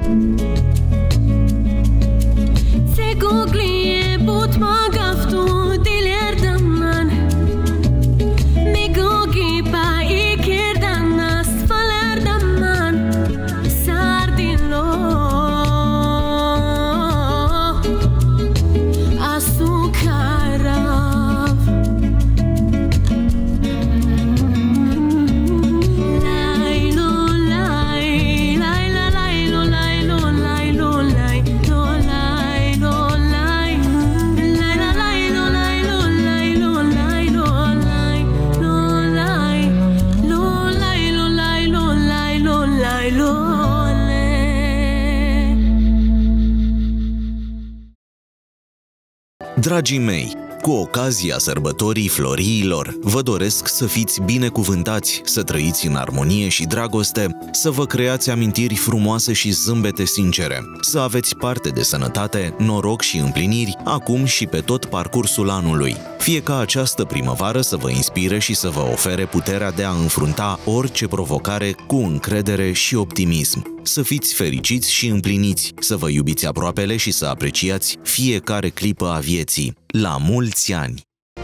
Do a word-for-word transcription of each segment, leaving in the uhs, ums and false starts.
Dragii mei, cu ocazia sărbătorii Floriilor, vă doresc să fiți binecuvântați, să trăiți în armonie și dragoste, să vă creați amintiri frumoase și zâmbete sincere, să aveți parte de sănătate, noroc și împliniri, acum și pe tot parcursul anului. Fie ca această primăvară să vă inspire și să vă ofere puterea de a înfrunta orice provocare cu încredere și optimism. Să fiți fericiți și împliniți, să vă iubiți aproapele și să apreciați fiecare clipă a vieții. La mulți ani!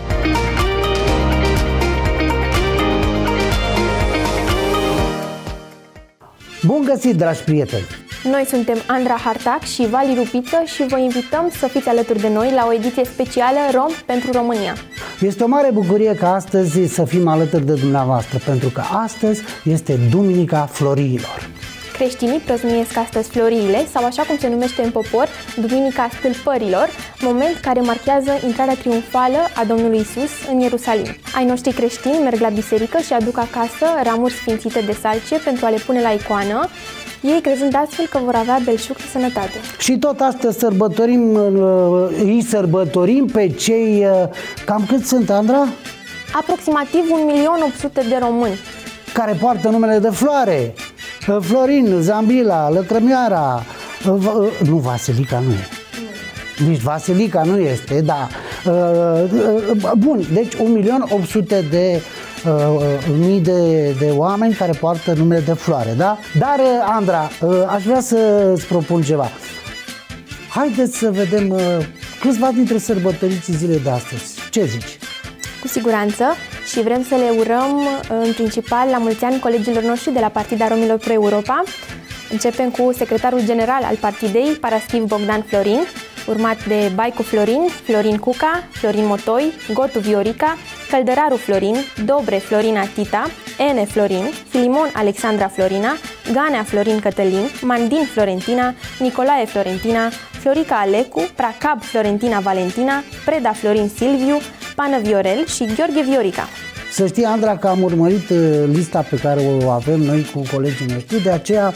Bun găsit, dragi prieteni! Noi suntem Andra Hartac și Vali Rupiță și vă invităm să fiți alături de noi la o ediție specială Rom pentru România. Este o mare bucurie ca astăzi să fim alături de dumneavoastră, pentru că astăzi este Duminica Floriilor. Creștinii prăznuiesc astăzi Floriile, sau așa cum se numește în popor, Duminica Stâlpărilor, moment care marchează intrarea triumfală a Domnului Isus în Ierusalim. Ai noștri creștini merg la biserică și aduc acasă ramuri sfințite de salce pentru a le pune la icoană, ei crezând astfel că vor avea belșug și sănătate. Și tot astăzi sărbătorim, îi sărbătorim pe cei, cam cât sunt, Andra? Aproximativ un milion opt sute de români. Care poartă numele de floare. Florin, Zambila, Lăcrămioara, nu, Vasilica nu e. Nici Vasilica nu este, da. Bun, deci un milion opt sute de mii de, de oameni care poartă numele de floare, da? Dar, Andra, aș vrea să-ți propun ceva. Haideți să vedem câțiva dintre sărbătoriții zilei de astăzi. Ce zici? Cu siguranță, și vrem să le urăm în principal la mulți ani colegilor noștri de la Partida Romilor Pro Europa. Începem cu secretarul general al partidei, Paraschiv Bogdan Florin, urmat de Baicu Florin, Florin Cuca, Florin Motoi, Gotu Viorica, Căldăraru Florin, Dobre Florina Tita, Ene Florin, Filimon Alexandra Florina, Ganea Florin Cătălin, Mandin Florentina, Nicolae Florentina, Florica Alecu, Pracab Florentina Valentina, Preda Florin Silviu, Pană Viorel și Gheorghe Viorica. Să știi, Andra, că am urmărit lista pe care o avem noi cu colegii noștri, de aceea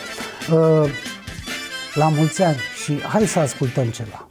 la mulți ani și hai să ascultăm ceva.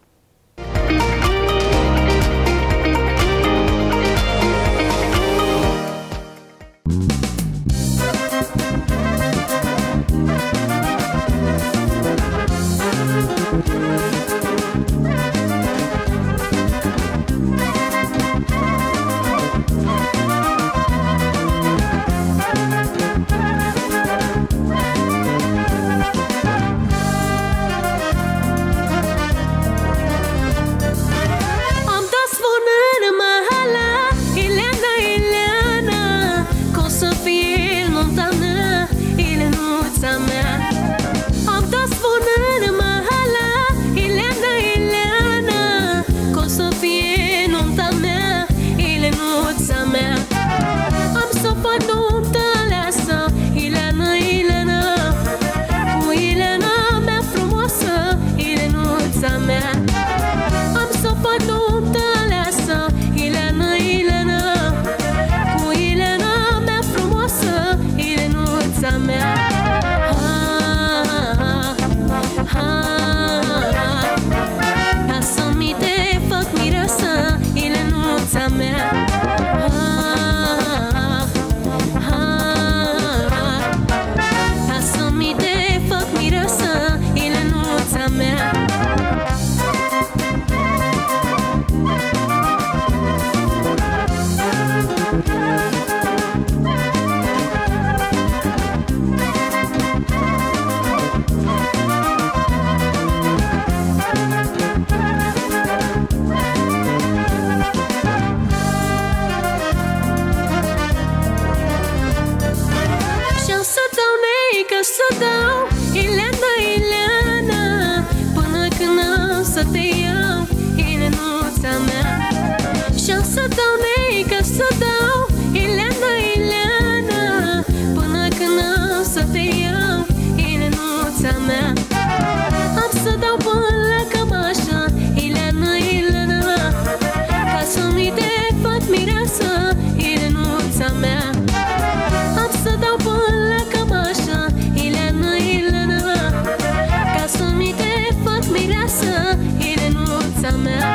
te iau, Elenuța mea. Și-am să dau neică, să dau, Ileana, Ileana, până când am să te iau, Elenuța mea. Am să dau până la cămașă, Ileana, Ileana, ca să nu-i te fac mireasă, Elenuța mea. Am să dau până la cămașă, Ileana, Ileana, ca să nu-i te fac mireasă, Elenuța mea.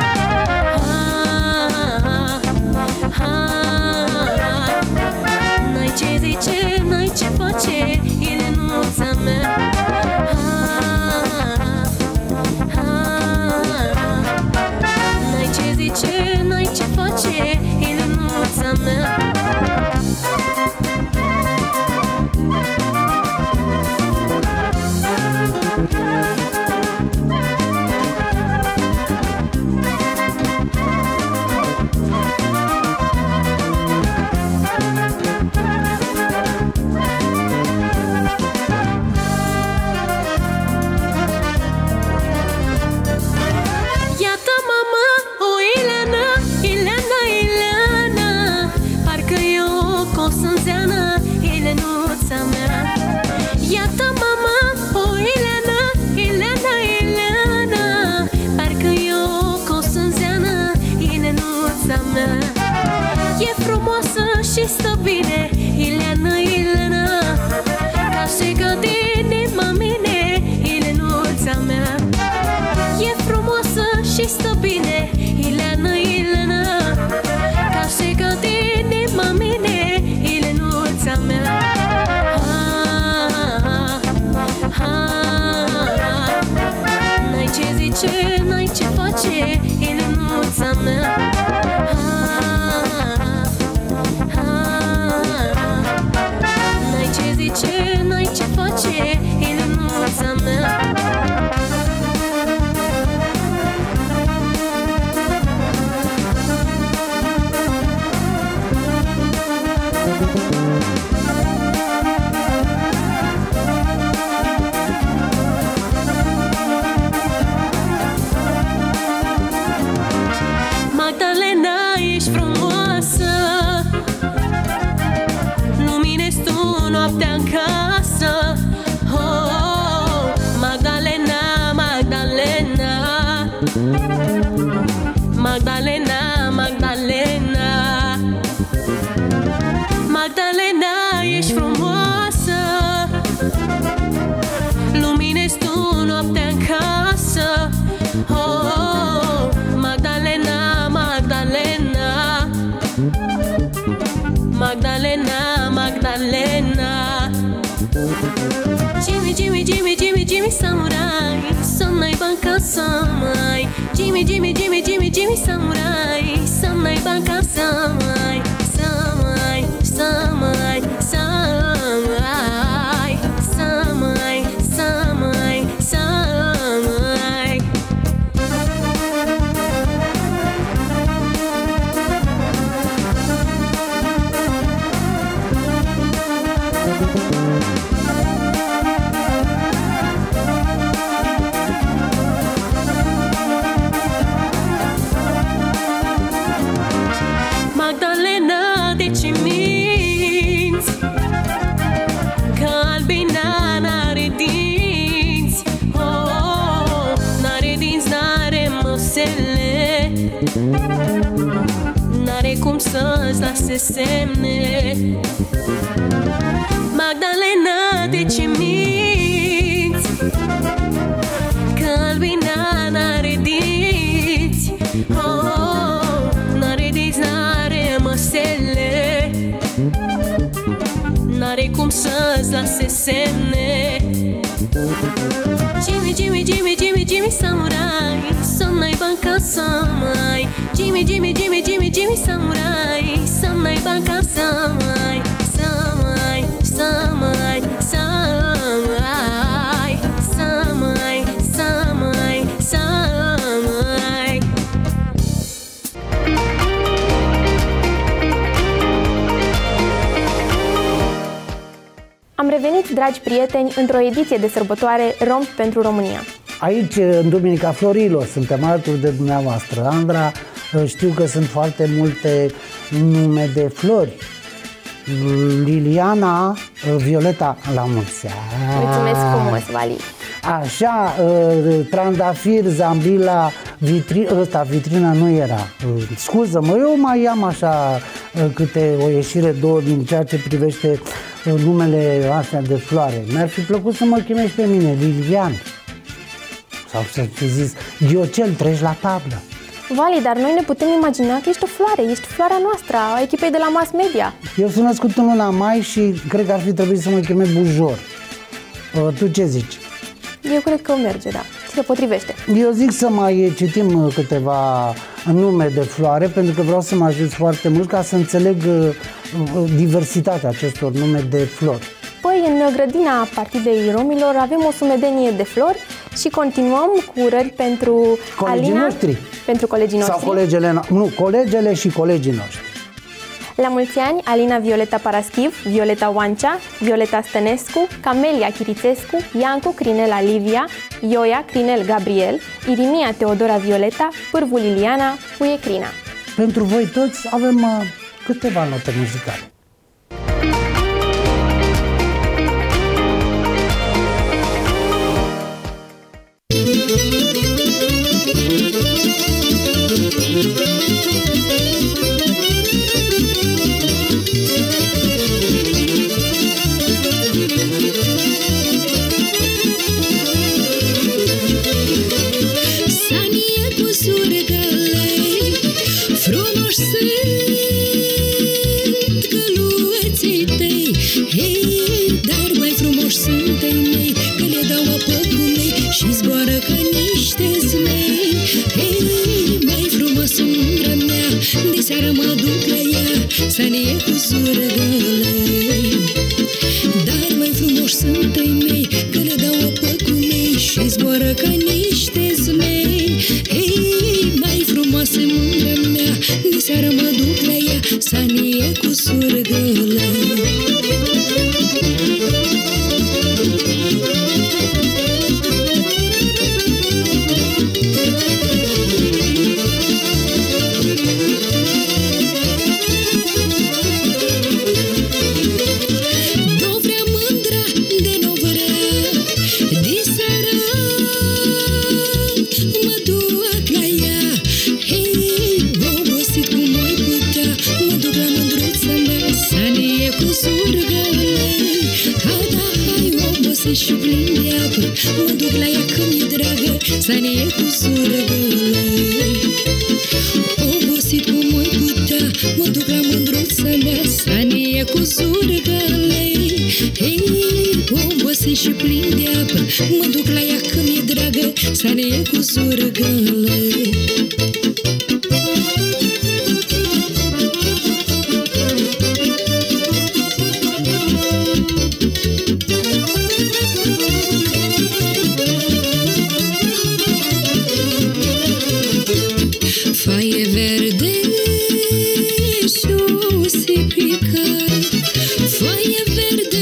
N-ai ce zice, n-ai ce face, Elenuța mea. N-ai ce zice, n-ai ce face, Elenuța mea. E frumoasă și stă bine, Ileana, Ileana, ca și ca tine, mine, Elenuța mea. E frumoasă și stă bine, Ileana, Ileana, ca și ca tine, mine, Elenuța mea. N-ai ce zice, n-ai ce face, Elenuța mea. N-ai ce zice, n-ai ce face, Elenuța mea. Magdalena, ești frumoasă, luminezi tu noaptea în casă. Oh, oh, Magdalena, Magdalena, Magdalena, Magdalena, Magdalena, ești frumoasă, luminezi tu noaptea în casă. Oh, oh, Magdalena, Magdalena, Magdalena, Magdalena. Jimmy, Jimmy, Jimmy, Jimmy, Jimmy Samurai, să n-ai bani ca să mai. Jimmy, Jimmy, Jimmy, Jimmy, Jimmy Samurai, să n-ai bani ca să mai. Să mai, să mai, să mai, să mai, să mai, să mai. Magdalena, de ce minți? Că albina n-are dinți. Oh, oh, n-are dinți, n-are măsele, n-are cum să-ți lase semne. Magdalena, de ce minți? Că albina n-are dinți. Oh, oh, n-are dinți, n-are măsele, n-are cum să-ți lase semne. Jimmy, Jimmy, Jimmy, Jimmy, Jimmy Samurai, să n-ai bani ca să mai. Jimmy, Jimmy, Jimmy, Jimmy, Jimmy Samurai, să n-ai bani ca să mai. Să mai, să mai, să mai, să mai, să mai, să mai. Am revenit, dragi prieteni, într-o ediție de sărbătoare Rom pentru România. Aici, în Duminica Florilor, suntem alături de dumneavoastră. Andra, știu că sunt foarte multe nume de flori. Liliana, Violeta, la mulți ani. Mulțumesc frumos, Vali. Așa, trandafir, zambila, vitri, ăsta, vitrina nu era. Scuză-mă, eu mai am așa câte o ieșire, două din ceea ce privește numele astea de floare. Mi-ar fi plăcut să mă chemești pe mine, Lilian. Sau să fi zis, Diocel, treci la tablă. Vali, dar noi ne putem imagina că ești o floare, ești floarea noastră, a echipei de la mass media. Eu sunt născut în luna mai și cred că ar fi trebuit să mă cheme Bujor. Tu ce zici? Eu cred că merge, da. Se potrivește. Eu zic să mai citim câteva nume de floare, pentru că vreau să mă ajut foarte mult ca să înțeleg diversitatea acestor nume de flori. Păi, în grădina Partidei Romilor avem o sumedenie de flori și continuăm cu urări pentru colegii Alina, noștri. Pentru colegii noștri. Sau colegele, nu, colegele și colegii noștri. La mulți ani, Alina Violeta Paraschiv, Violeta Oancea, Violeta Stănescu, Camelia Chirițescu, Iancu Crinela Livia, Ioia Crinel Gabriel, Irimia Teodora Violeta, Pârvu Liliana, Puie Crina. Pentru voi toți avem uh, câteva note muzicale. Seara mă duc la ea să ne ie cu surgălăi. Dar mai frumoși sunt ai mei, că le dau apă cu mei și zboară ca niște zmei. Hei, mai frumoasă mândra mea, de seara mă duc la ea să ne ie cu surgălăi. Și plin de apă, mă duc la ea că mi-e dragă, să ne ie cu surgălăi. Obosit cum voi putea, mă duc la mândruța mea, să ne ie cu surgălăi. Hei, obosit și plin de apă, mă duc la ea că mi-e dragă, să ne ie cu surgălăi. Faie verde și-o se pică, faie verde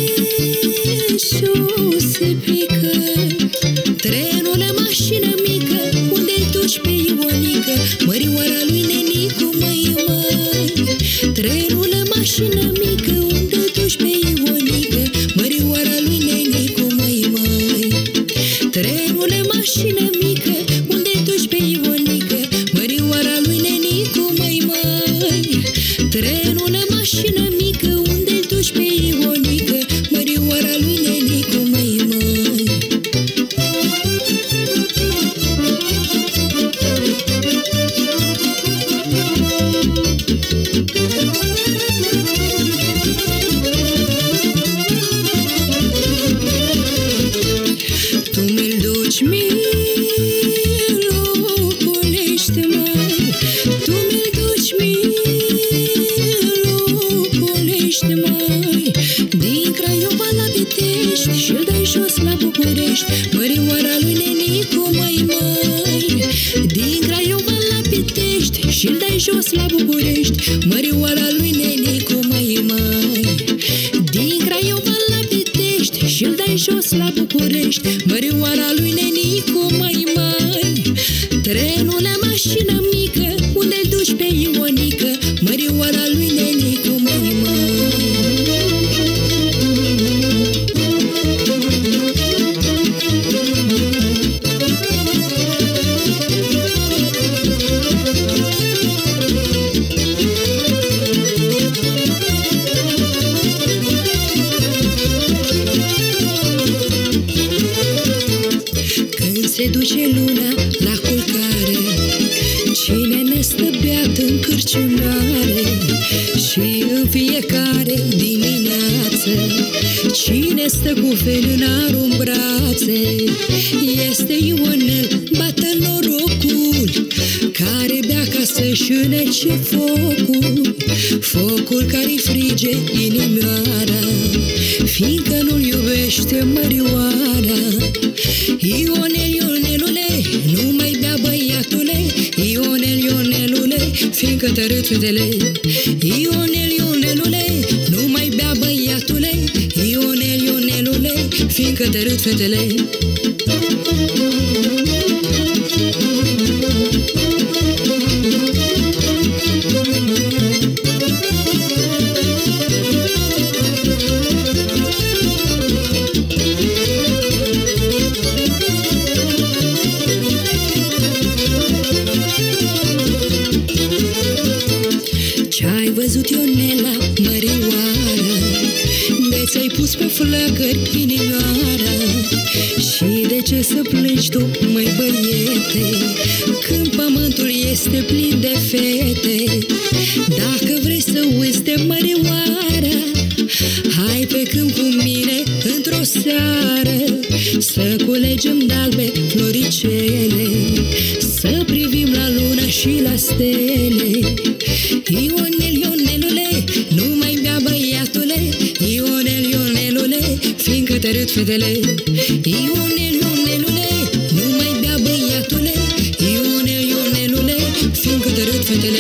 și-o se pică. Trenul la mașină mică, unde-i duci pe Ionică, mărioara lui Nenicu, măi, măi. Trenul la mașină mică, unde-i duci pe Ionică, mărioara lui Nenicu, măi, măi. Trenul la mașină mică, unde-i duci pe Ionică, mărioara lui Nenicu, măi, măi. Trenul la mașină mică, unde-i duci pe Ionică, mărioara lui Nenicu, măi, măi. Tu mi-l duci mie, loculește-mă, tu mi-l duci mie, loculește-mă. Din Craiova la Pitești și-l dai jos la București, mărioara lui Nenicu, măi, măi. Din Craiova la Pitești și-l dai jos la București, mărioara lui Nenicu, măi, măi. Din Craiova la Pitești și-l dai jos la București, mărioara lui Nenicu, se duce luna la culcare, cine ne stă beat în cârciumare și în fiecare dimineață, cine stă cu felinarul în brațe, este Ionel, bată norocul, care bea ca să-și înece focul, focul care-i frige inimioara, fiindcă nu-l iubește mărioara. Ionel, Ionelule, nu mai bea băiatule, Ionel, Ionelule, fiindcă te râd fetele. Ionel, Ionelule, nu mai bea băiatule, Ionel, Ionelule, fiindcă te râd fetele. Ce-ai văzut, Ionela, mărioara, de ți-ai pus pe flăcări inimioara? Și de ce să plângi tu, măi băiete, când pământul este plin de fete? Dacă vrei să uiți de mărioara, hai pe câmp cu mine într-o seară, să culegem de-albe floricele, să privim la lună și la stele. Ionel, Ionelule, nu mai bea băiatule, Ionel, Ionelule, fiindcă te râd fetele. Ionel, Ionelule, nu mai bea băiatule, Ionel, Ionelule, fiindcă te râd fetele.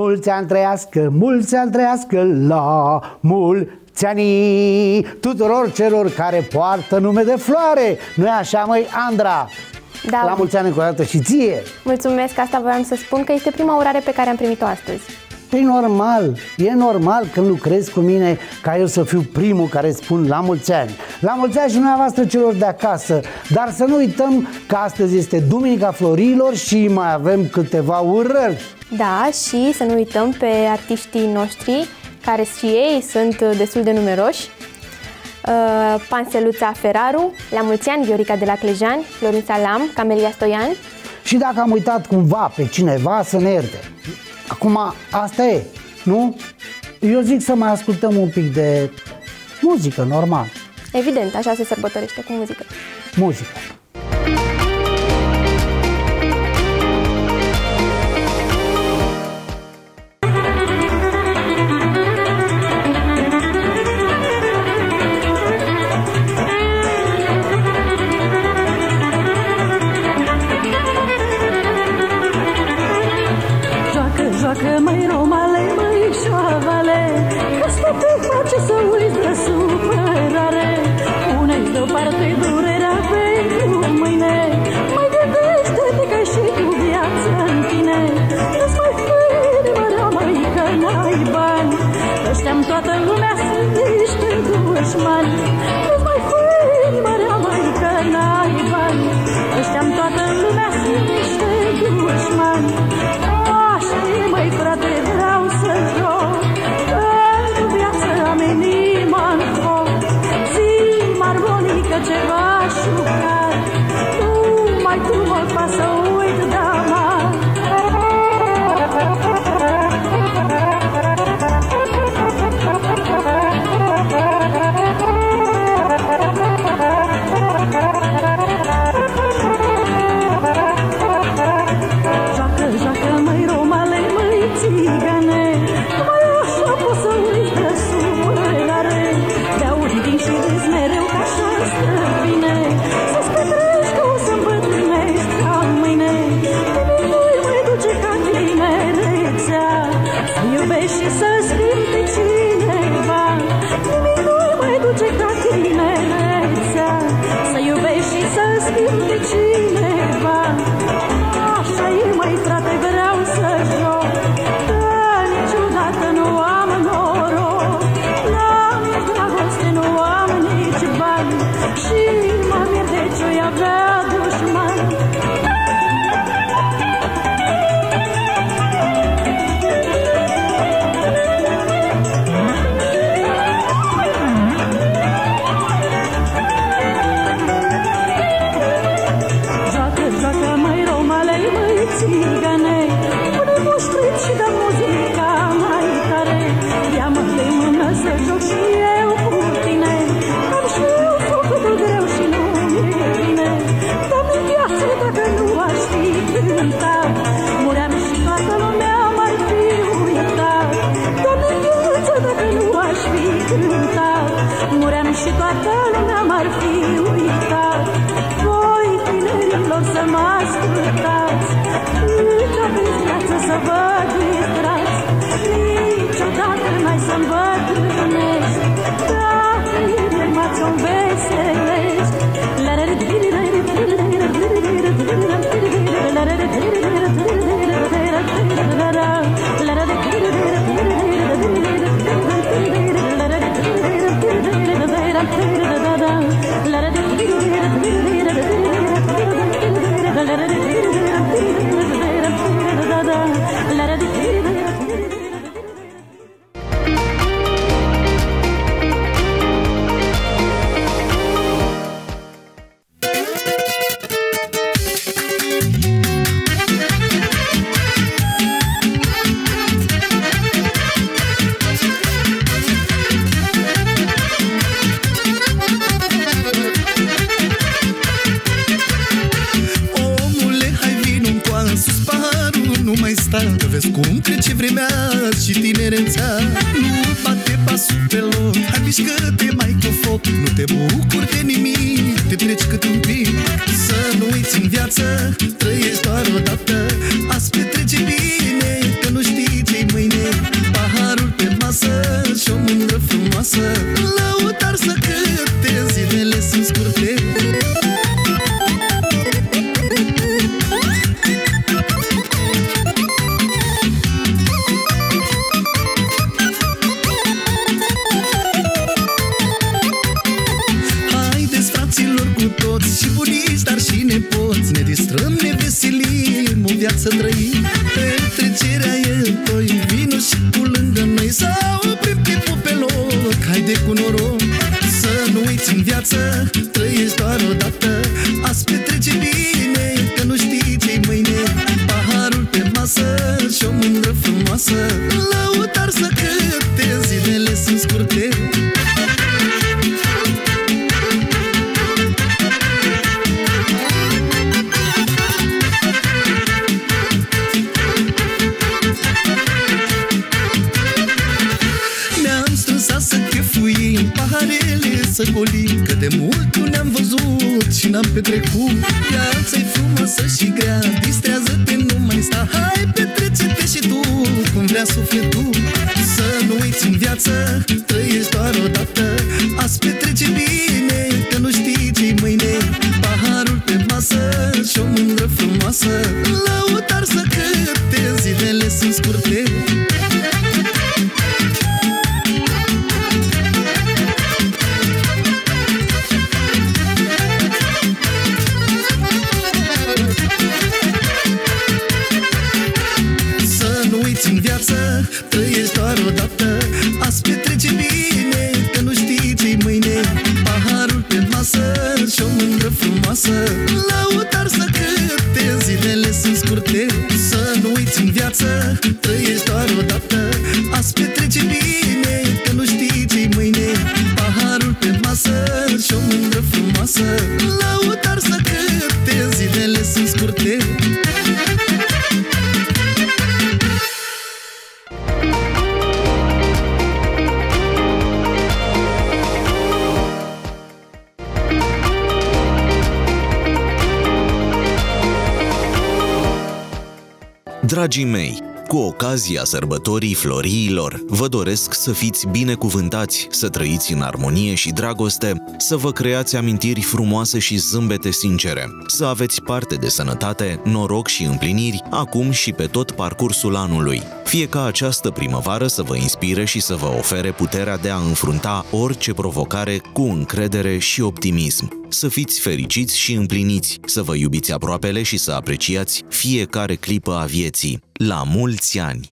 mulți ani trăiască, mulți ani trăiască, la mulți ani tuturor celor care poartă nume de floare. Nu-i așa, măi, Andra? Da. La mulți ani încă o dată și ție. Mulțumesc, asta voiam să spun, că este prima urare pe care am primit-o astăzi. E normal, e normal când lucrezi cu mine ca eu să fiu primul care spun la mulți ani. La mulți ani și dumneavoastră celor de acasă. Dar să nu uităm că astăzi este Duminica Florilor și mai avem câteva urări. Da, și să nu uităm pe artiștii noștri, care și ei sunt destul de numeroși. Uh, Panseluța Feraru, la mulți ani Viorica de la Clejani, Florin Salam, Camelia Stoian. Și dacă am uitat cumva pe cineva, să ne ierte. Acum, asta e, nu? Eu zic să mai ascultăm un pic de muzică, normal. Evident, așa se sărbătorește, cu muzică. Muzică. Joacă, măi, romale, măi, șoavale, că asta te face să uiți de supărare. Pune-i deoparte durerea pentru mâine, mai gândește-te că și tu viața în tine. Nu-ți mai fă inimărea, măi, că n-ai bani, ăștia-n toată lumea sunt niște dușmani. Nu-ți mai fă inimărea, măi, că n-ai bani, ăștia-n toată lumea sunt niște dușmani. Măi, frate, vreau să joc, că în viață am inima în foc. Zi-mi, armonică, ceva șucat, numai tu mă faci să uit de amar. Joacă, joacă, măi, romale, măi, țigane, numai așa poți să uiți de supărare. De-audi din și râzi mereu că așa stă bine, să-ți petreci că o să îmbătrânești ca mâine. Nimic nu-i mai duce ca tinerețea, să iubești și să schimbi pe cineva. Nimic nu-i mai duce ca tinerețea, să iubești și să schimbi pe cineva. Așa e, măi, frate, vreau să joc, că niciodată nu am noroc. N-am nici dragoste, nu am nici bani, și mă mir de ce-o avea dușmani. Joacă, joacă, măi, romale, măi, țigane, pune muștrit și dă muzica mai tare. Ia-mă de mână să joc și eu cu tine, am și eu făcut greu și nu e bine. Dă-mi viață dacă nu aș fi cântat, muream și toată lumea m-ar fi uitat. Dă-mi viață dacă nu aș fi cântat, muream și toată lumea m-ar fi uitat. Voi, tinerilor, să mă ascultați, când aveți viață să vă distrați, niciodată n-ai să-mi bătrânești, dacă inima-ți-o înveselești. Că vezi cum trece vremea și tinerețea. Nu bate pasul pe loc, hai mișcă-te mai cu foc. Nu te bucuri de nimic, te treci cât un pic. Să nu uiți în viață, trăiești doar o dată. Azi petrece bine, că nu știi ce-i mâine. frumoasă, lăutar să cânte, zilele sunt scurte. Să chefuim paharele, să golim, că de mult nu ne-am văzut și n-am petrecut. Viața-i frumoasă și grea, distrează-te, nu mai sta. Hai, petrece-te și tu, cum vrea sufletul. Să nu uiți în viață, trăiești doar odată. Azi petrece bine, că nu știi ce-i mâine. Paharul pe masă și o mândră frumoasă, lăutar să cânte, zilele sunt scurte. În viață trăiești doar odată. Azi petrece bine, că nu știi ce-i mâine. Paharul pe masă și o mândră frumoasă, lăutar să cânte, zilele sunt scurte. Să nu uiți în viață, trăiești doar odată. Azi petrece bine, că nu știi ce-i mâine. Paharul pe masă și o mândră frumoasă, lăutar să cânte, zilele sunt scurte. Dragii mei, cu ocazia sărbătorii Floriilor, vă doresc să fiți binecuvântați, să trăiți în armonie și dragoste, să vă creați amintiri frumoase și zâmbete sincere, să aveți parte de sănătate, noroc și împliniri, acum și pe tot parcursul anului. Fie ca această primăvară să vă inspire și să vă ofere puterea de a înfrunta orice provocare cu încredere și optimism. Să fiți fericiți și împliniți, să vă iubiți aproapele și să apreciați fiecare clipă a vieții. La mulți ani!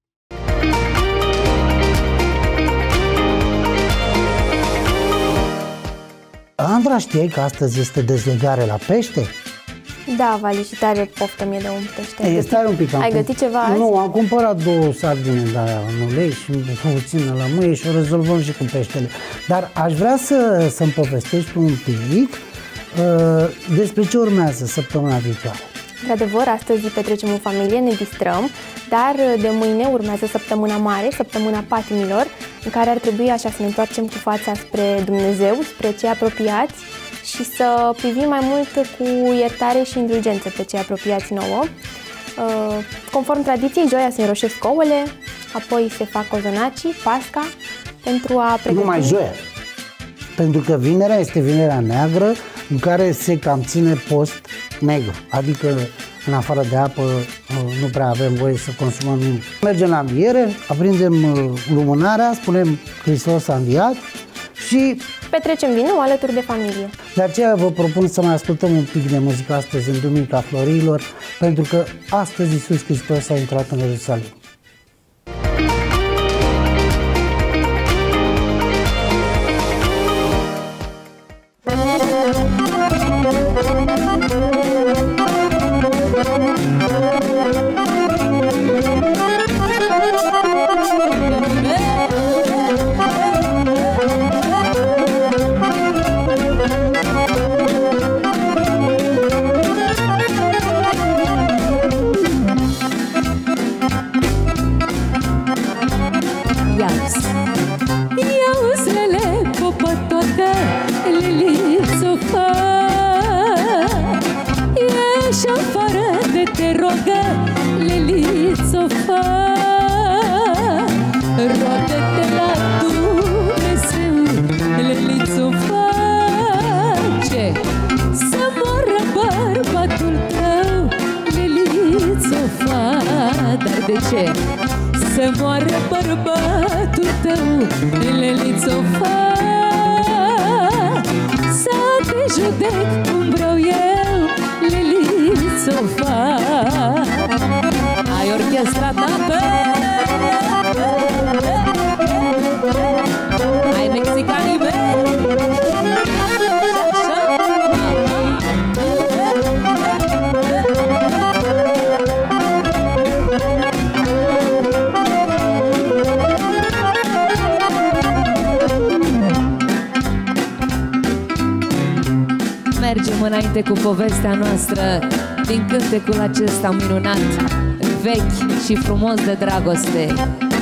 Andra, știai că astăzi este dezlegare la pește? Da, Vali, și tare poftă mie de un pește. Ei, stai un pic. Ai gătit ceva azi? Nu, am cumpărat două sardine de aia în ulei și puțină lămâie și o rezolvăm și cu peștele. Dar aș vrea să, să-mi povestești un pic uh, despre ce urmează săptămâna viitoare. Într-adevăr, astăzi petrecem în familie, ne distrăm, dar de mâine urmează săptămâna mare, săptămâna patimilor, în care ar trebui așa să ne întoarcem cu fața spre Dumnezeu, spre cei apropiați și să privim mai mult cu iertare și indulgență pe cei apropiați nouă. Conform tradiției, joia se înroșesc ouăle, apoi se fac cozonacii, pasca, pentru a pregăti... Nu mai joia, pentru că vinerea este vinerea neagră, în care se cam ține post negru, adică în afară de apă nu prea avem voie să consumăm nimic. Mergem la înviere, aprindem lumânarea, spunem Hristos a înviat și petrecem vinul alături de familie. De aceea vă propun să mai ascultăm un pic de muzică astăzi în Duminica Floriilor, pentru că astăzi Iisus Hristos a intrat în Ierusalim. Să moară bărbatul tău, Lelițo, fa, să te judec cum vreau eu, Lelițo, fa. Ai orchestra ta, ai mexicanii mei. înainte cu povestea noastră din cântecul acesta minunat, vechi și frumos de dragoste.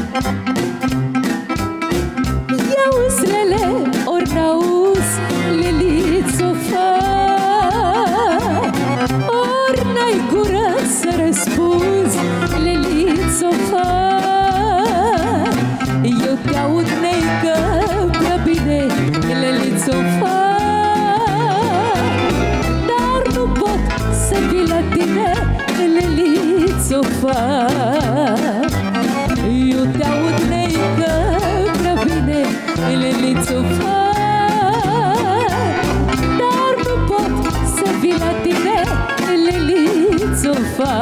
Ia-uzi lele, ori n-auzi, liliț-o fă, ori n-ai gură să răspunzi, liliț-o fă. Eu te aud, neică, prea bine, liliț-o fă, dar nu pot să vii la tine, liliț-o fă. Eu te aud, neică, prea bine, liliț-o fă, dar nu pot să vii la tine, liliț-o fă.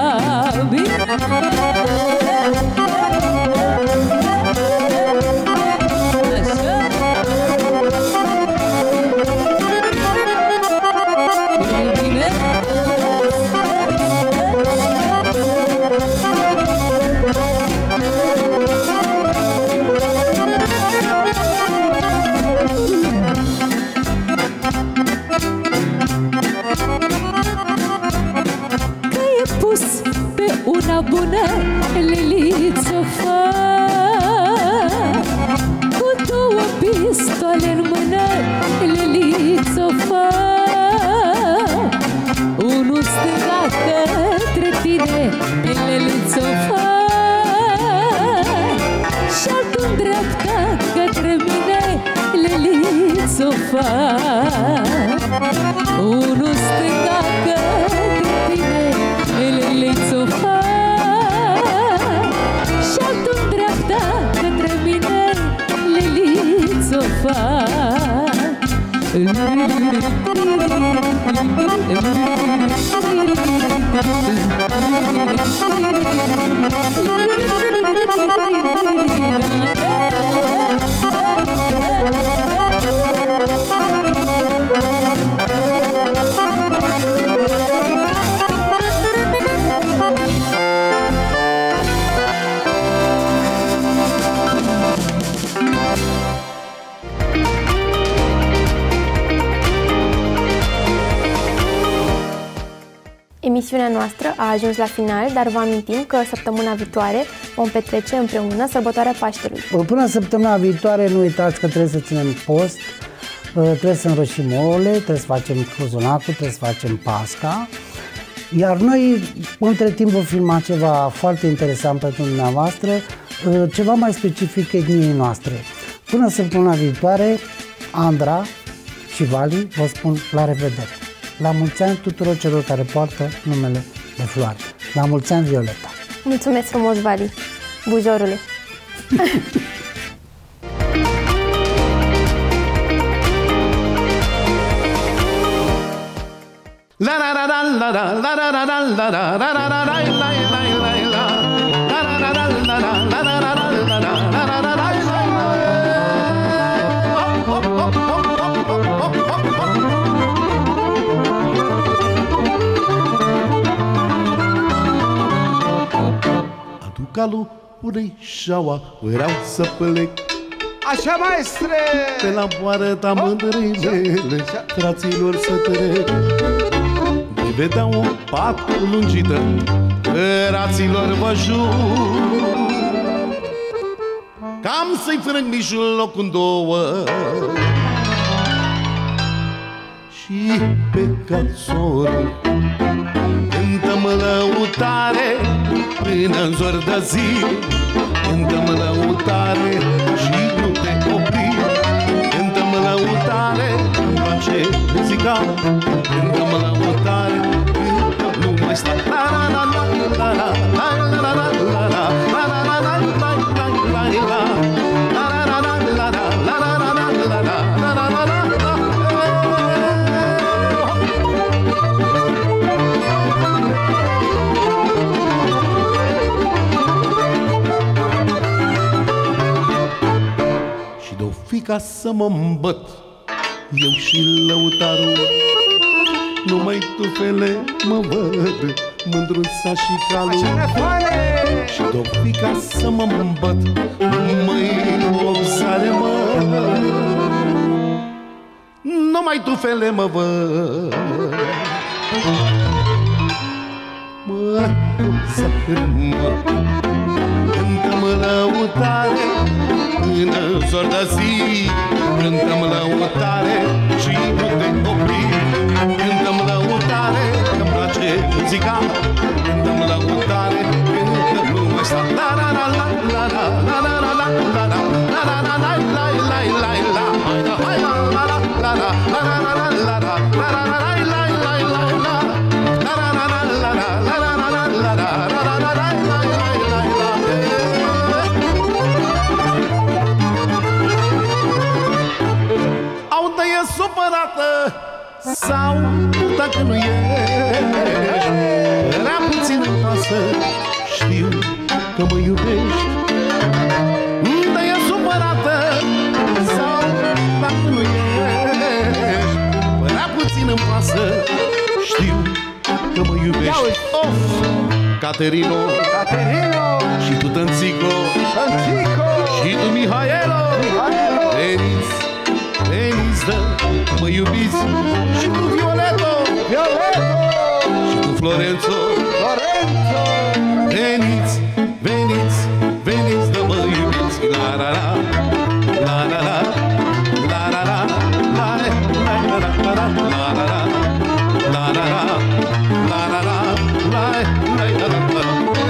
Una bună, liliț-o fă, cu două pistole în mână, liliț-o fă. Unul stânga către tine, liliț-o fă, și altul dreapta către mine, liliț-o fă. Unul stânga către tine, liliț-o fă, și altul dreapta către mine, liliț-o fă. Emisiunea noastră a ajuns la final, dar vă amintim că săptămâna viitoare vom petrece împreună sărbătoarea Paștelui. Până săptămâna viitoare nu uitați că trebuie să ținem post, trebuie să înroșim ouăle, trebuie să facem cuzunacul, trebuie să facem pasca. Iar noi, între timp, vom filma ceva foarte interesant pentru dumneavoastră, ceva mai specific etniei noastre. Până săptămâna viitoare, Andra și Vali vă spun la revedere. La mulți ani tuturor celor care poartă numele de Floare. La mulți ani, Violeta. Mulțumesc frumos, Vali. Bujorule. La la la la la la la la la la la la la la la la Calul Ureșaua, vreau să plec. Așa, maestre! Pe la poarta mândrei mele, fraților să trec. De vedea o pat lungită, fraților vă jur, cam să-i frâng mijlocul în două. Și pe calzorul cântă-mă lăutare până-n zor de zi. Cântă-mă lăutare și nu te opri. Cântă-mă lăutare, îmi place muzica. Cântă-mă lăutare, cântă, nu mai sta. La la la la la la la la la la la la la la la la la la la. Ca să mă îmbăt eu și lăutarul, numai tufele mă văd, mândruța și calul. Și d-o fi ca să mă îmbăt, măi, obsare mă, numai numai tufele mă văd. Mă, să mă cântă-mă lăutare până s-or da zi. Cântă-mă lăutare și nu te opri. Cântă-mă lăutare că-mi place muzica. Cântă-mă lăutare cântă lumea asta. La la la la la la la la la la la la la la la la la la la. Hai la hai la la la la la la la la la la la la la la la la la. La la la la la la la la la la la la la la. Supărată sau dacă nu ești prea puțin îmi pasă, știu că mă iubești. Dar e supărată sau dacă nu ești prea puțin îmi pasă, știu că mă iubești. Of! Caterino, Caterino, și tu Tănțico, Tănțico, și tu Mihaelo, Mihaelo, Denis, Denis, dă, mă iubiți. Și tu Violeto, Violeto, și tu Florenzo, Florenzo. Veniți, veniți, veniți, dă, mă iubiți. La la la, la la la, la la la, la la la, la la la, la la la, la la la, la la la, la la la.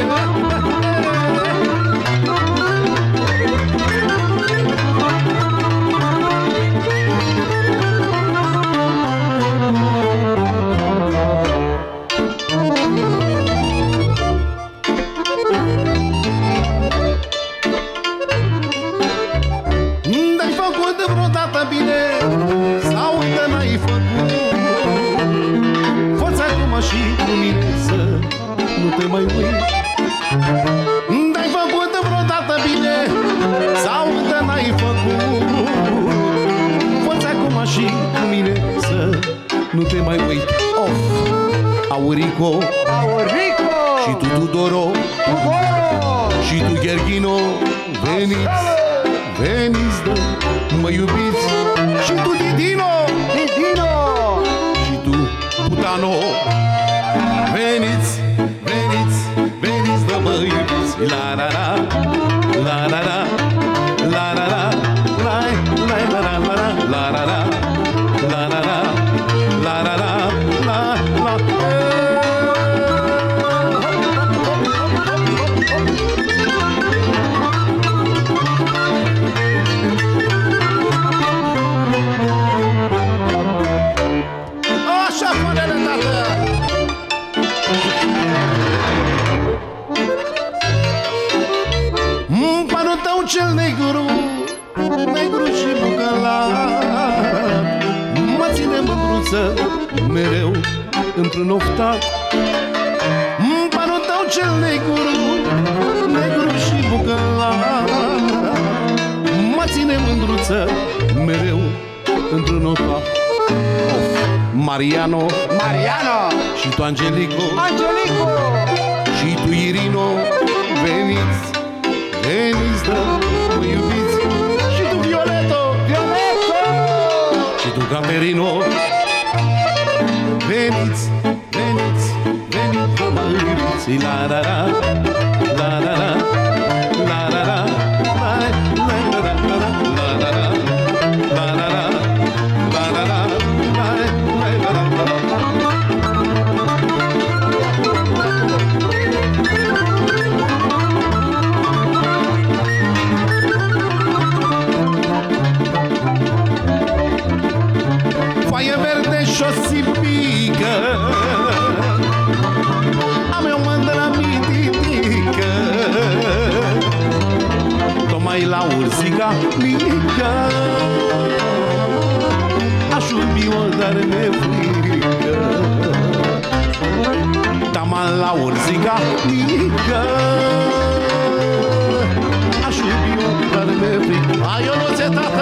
Bine, sau uite n-ai făcut. Fă-ți acum și cu mine să nu te mai uiți. N-ai făcut vreodată bine, sau uite n-ai făcut. Fă-ți acum și cu mine să nu te mai uiți. Of! Aurico, Aurico, și tu Tudoro, Tudoro, și tu Gherghino, veniți, veniți, dă, mă iubiți. Și tu Didino, Didino, și tu Putano, veniți, veniți, veniți, dă, mă iubiți. La la la, la la la, la la la, la la la la la la la la la, la la la, la la la, la la. Cel negru, negru și bucălar, mă ține mândruță mereu într-un oftat. Panul tău cel negru, negru și bucălar, mă ține mândruță mereu într-un oftat. Of, Mariano, Mariano, și tu Angelico, Angelico, și tu Irino, veniți, veniți, dă, mă iubiți. Și tu Violeto, Violeto, și tu Caterino, veniți, veniți, veniți, dă, mă iubiți. La la la, la la la, la la la, la la la, la la la, la la la, la la la, la la la, la la la. Foaie verde și-o sipică, am eu mândră mititică, tocmai la urzica mică, aș iubi-o, dar mi-e frică. Taman la urzica mică, aș iubi-o, dar mi-e frică. Hai, eu nu ți-e tată!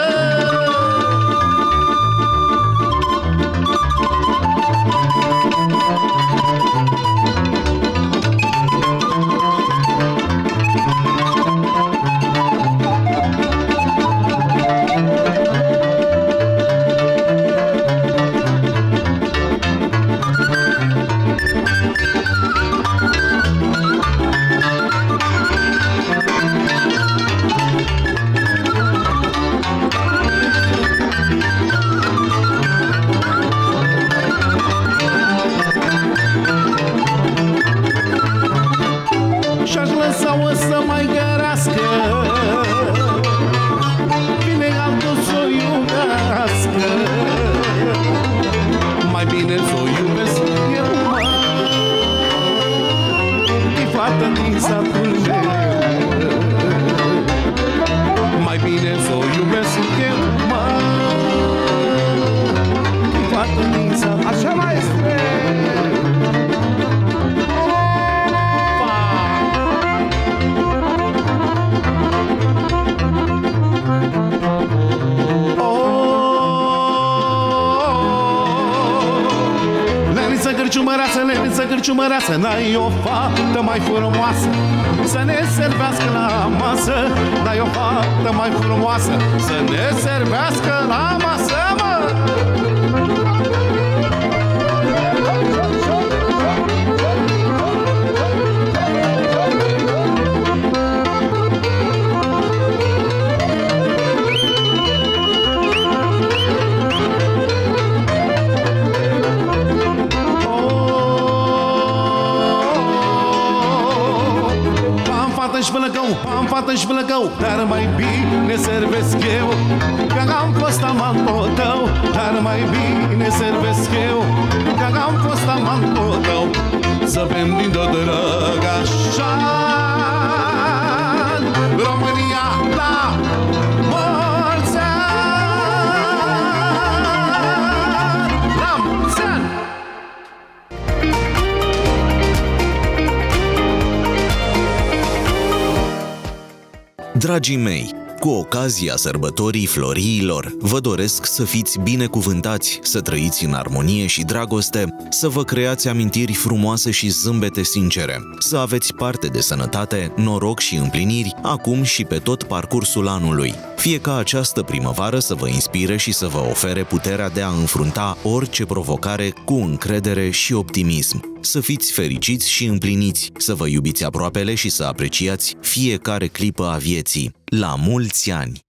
iubesc eu, mă. Fata-nița, așa mai este. Cârciumăreasă, leniță, cârciumăreasă, n-ai o fată mai frumoasă să ne servească la masă. N-ai o fată mai frumoasă să ne servească la masă, mă! Și plăcău, am fată și plăcău, dar mai bine servesc eu, că am fost amantul tău. Dar mai bine servesc eu, că am fost amantul tău. Să bem din tot Drăgașan, România la mulți ani, la mulți ani. Dragii mei, cu ocazia sărbătorii Floriilor, vă doresc să fiți binecuvântați, să trăiți în armonie și dragoste, să vă creați amintiri frumoase și zâmbete sincere, să aveți parte de sănătate, noroc și împliniri, acum și pe tot parcursul anului. Fie ca această primăvară să vă inspire și să vă ofere puterea de a înfrunta orice provocare cu încredere și optimism. Să fiți fericiți și împliniți, să vă iubiți aproapele și să apreciați fiecare clipă a vieții. La mulți ani!